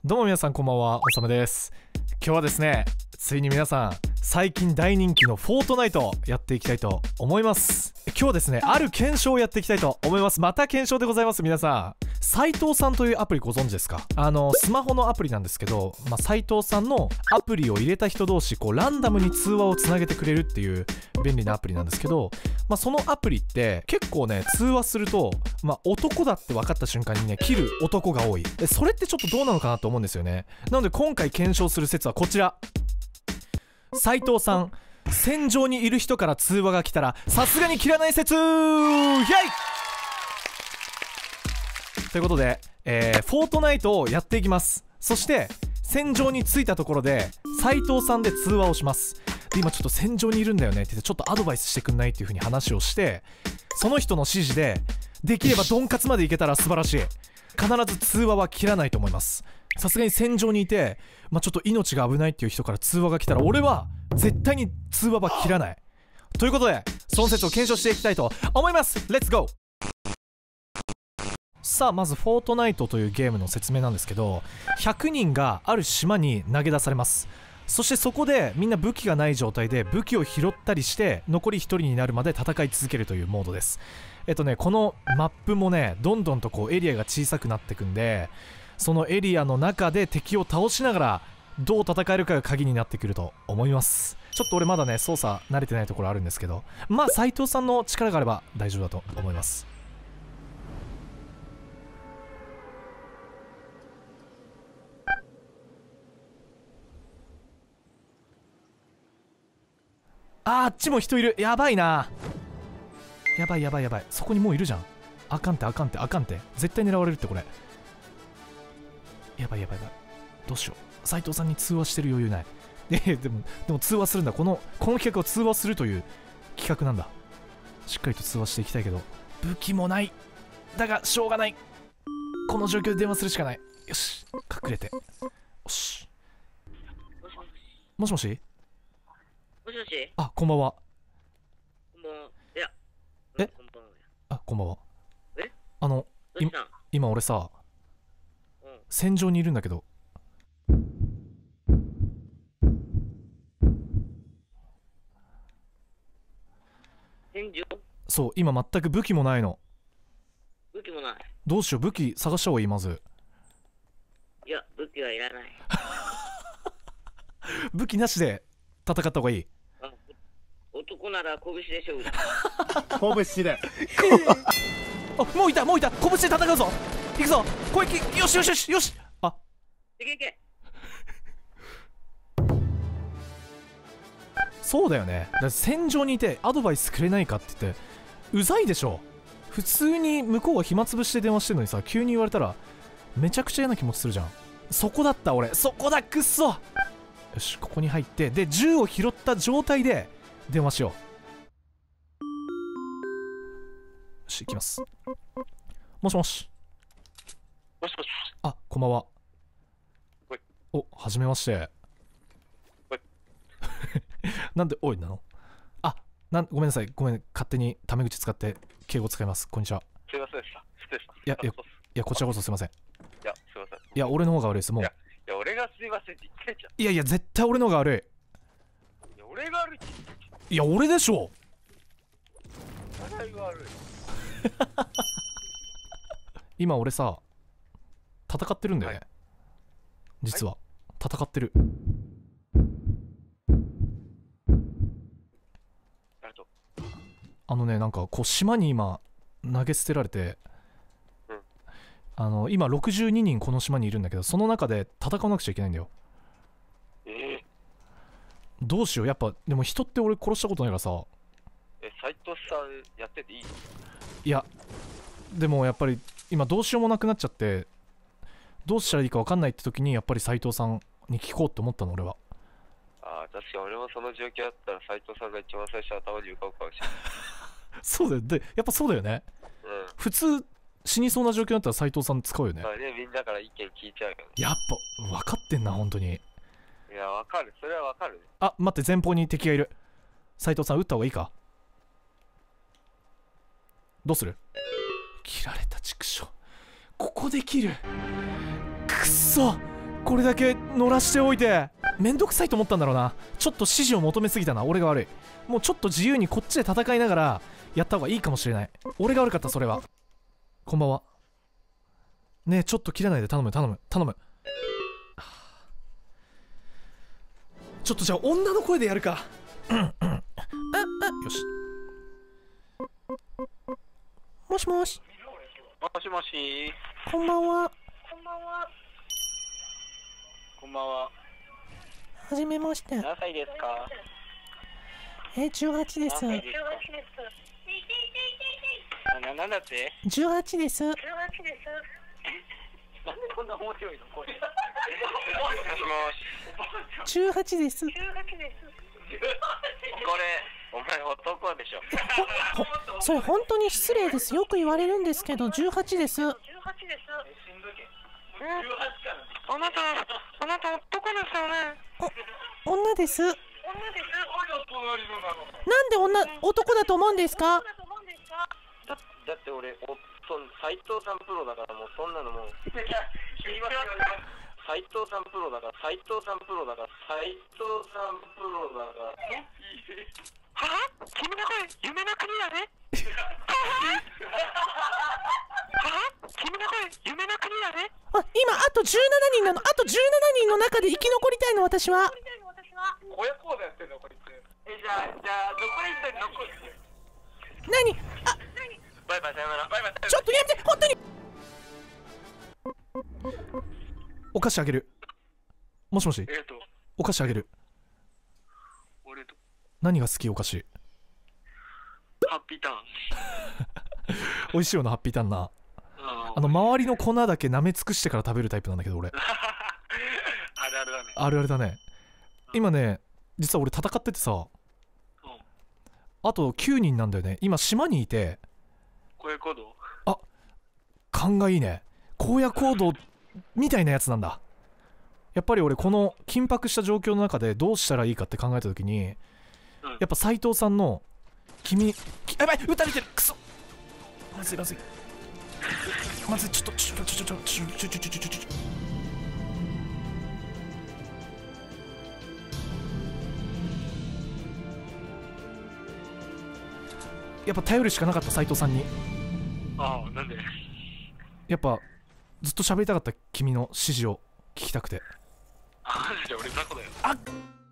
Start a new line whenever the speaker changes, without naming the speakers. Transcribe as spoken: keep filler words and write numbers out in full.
どうも皆さんこんばんは、おさむです。今日はですね、ついに皆さん最近大人気のフォートナイトやっていきたいと思います。今日はですね、ある検証をやっていきたいと思います。また検証でございます。皆さん、斉藤さんというアプリご存知ですか？あのスマホのアプリなんですけど、まあ、斉藤さんのアプリを入れた人同士こうランダムに通話をつなげてくれるっていう便利なアプリなんですけど、まあ、そのアプリって結構ね、通話すると、まあ、男だって分かった瞬間にね切る男が多い。でそれってちょっとどうなのかなと思うんですよね。なので今回検証する説はこちら。斉藤さん、戦場にいる人から通話が来たらさすがに切らない説。イエイということで、えー、フォートナイトをやっていきます。そして戦場に着いたところで斉藤さんで通話をします。で今ちょっと戦場にいるんだよねって言ってちょっとアドバイスしてくんないっていう風に話をして、その人の指示でできればドンカツまでいけたら素晴らしい。必ず通話は切らないと思います。さすがに戦場にいて、まあ、ちょっと命が危ないっていう人から通話が来たら俺は絶対に通話は切らない。ということでその説を検証していきたいと思います。レッツゴー。さあまずフォートナイトというゲームの説明なんですけど、ひゃくにんがある島に投げ出されます。そしてそこでみんな武器がない状態で武器を拾ったりして残りひとりになるまで戦い続けるというモードです。えっとねこのマップもねどんどんとこうエリアが小さくなっていくんで、そのエリアの中で敵を倒しながらどう戦えるかが鍵になってくると思います。ちょっと俺まだね操作慣れてないところあるんですけど、まあ斉藤さんの力があれば大丈夫だと思います。あーあっちも人いる。やばいな。やばいやばいやばい。そこにもういるじゃん。あかんってあかんってあかんって。絶対狙われるってこれ。やばいやばいやばい。どうしよう。斉藤さんに通話してる余裕ない。えでもでも通話するんだ。このこの企画は通話するという企画なんだ。しっかりと通話していきたいけど武器もない。だがしょうがない。この状況で電話するしかない。よし隠れて。よし。もしもし
もしもし。
あ、こんばんは。
こんばんは。いや。
え
こんばんは。
あ、こんばんは。
え
あの、
どうしたん？
今俺さ、
うん。
戦場にいるんだけど。
戦場？
そう、今全く武器もないの。
武器もない。
どうしよう、武器探した方がいい、まず。
いや、武器はいらない。
武器なしで戦った方がいい。
あ、男なら拳で勝負だ。
拳で
あ、もういたもういた。拳で戦うぞ。行くぞ攻撃。よしよしよしよし。あ、
いけいけ。
そうだよね。だって戦場にいてアドバイスくれないかって言ってうざいでしょ。普通に向こうが暇つぶして電話してるのにさ、急に言われたらめちゃくちゃ嫌な気持ちするじゃん。そこだった俺。そこだ。くっそ。よし、ここに入ってで銃を拾った状態で電話しよう。よし、行きます。もしもし。
もしもし。
あ、こんばんは。
おい。
お、はじめまして。
おい。
なんでおいなの？あ、なんごめんなさい。ごめん、勝手にタメ口使って敬語使います。こんにちは。
すいませんでした。失礼しました。
いやいやいや、こちらこそすいません。
いや、すいません。
いや、俺の方が悪いです。もう。
いや、いや俺がすいませんって言ってんじゃん。
いやいや、絶対俺の方が悪い。
いや、俺が悪いって言ってんじ
いや、俺でしょ。
ゃん。俺が悪い。
今俺さ戦ってるんだよね、
はい、
実は、はい、戦ってる。あのね、なんかこう島に今投げ捨てられて、
うん、
あの今ろくじゅうににんこの島にいるんだけど、その中で戦わなくちゃいけないんだよ。
えー、
どうしよう。やっぱでも人って俺殺したことないからさ。
え、斉藤さんやってていいの？
いやでもやっぱり今どうしようもなくなっちゃって、どうしたらいいか分かんないって時にやっぱり斉藤さんに聞こうって思ったの俺は。
ああ、確かに俺もその状況だったら斉藤さんが一番最初頭に浮かぶかもしれない。
そうだよ。でやっぱそうだよね。
うん。
普通死にそうな状況だったら斉藤さん使うよね。
まあね、みんなから意見聞いちゃうからね。
やっぱ分かってんな本当に。
いや、わかる。それはわかるね。
あ、待って、前方に敵がいる。斉藤さん撃った方がいいか？どうする？切られた。畜生。ここで切る。くっそこれだけ乗らしておいてめんどくさいと思ったんだろうな。ちょっと指示を求めすぎたな。俺が悪い。もうちょっと自由にこっちで戦いながらやった方がいいかもしれない。俺が悪かった。それは。こんばんは。ねえちょっと切らないで頼む頼む頼む。ちょっとじゃあ女の声でやるか。うんうんああよし。もしもし。
もしもし。
こんばんは。
こんばんは。こんばんは。
はじめまして。
何歳ですか？
え、じゅうはちです。
何歳ですか？な、なんだって？
じゅうはちです。
じゅうはちです。なんでこんな面白いのこれ。もしもし。
じゅうはちです。
じゅうはちです。これ、お前男でしょ。
ほ、それ本当に失礼です。よく言われるんですけど、じゅうはちです。
じゅうはちです。あなた、あなた男ですよね。
お、女です。
女です。
なんで女、男だと思うんですか？
だ、だって俺、お、そん、斉藤さんプロだからもうそんなのもう。斉藤さんプロだから、斉藤さんプロだから、斉藤さんプロだから。はぁ？君の声、夢の国だね。はぁ？君の声、夢の国だね。
あ、今あとじゅうななにんなの。あとじゅうななにんの中で生き残りたいの私は。
親講座やってんのこいつ。え、じゃあ、じゃあ、残り一人残る。
何？あ、
バイバイさよなら。バイバイ。
ちょっとやめて、本当に。お菓子あげる。もしもし。
えっと、
お菓子あげる。
俺と。
何が好き？お菓子。
ハッピーターン。
美味しいよな、ハッピーターンな。あの周りの粉だけ舐め尽くしてから食べるタイプなんだけど俺。
あるあるだね。
あるあるだね。今ね、実は俺戦っててさ、あときゅうにんなんだよね。今島にいて。
荒野行動？
あ、勘がいいね。荒野行動みたいなやつなんだ。やっぱり俺この緊迫した状況の中でどうしたらいいかって考えた時に、やっぱ斉藤さんの君、やばい、撃たれてる、クソ、まずいまずいまずい、ちょっとちょちょちょちょちょちょちょちょちょちょちょやっぱ頼るしかなかった、斉藤さんに。
ああ、なんで？
やっぱずっと喋りたかった、君の指示を聞きたくて。
あ、マジで俺雑魚だよ。
あっ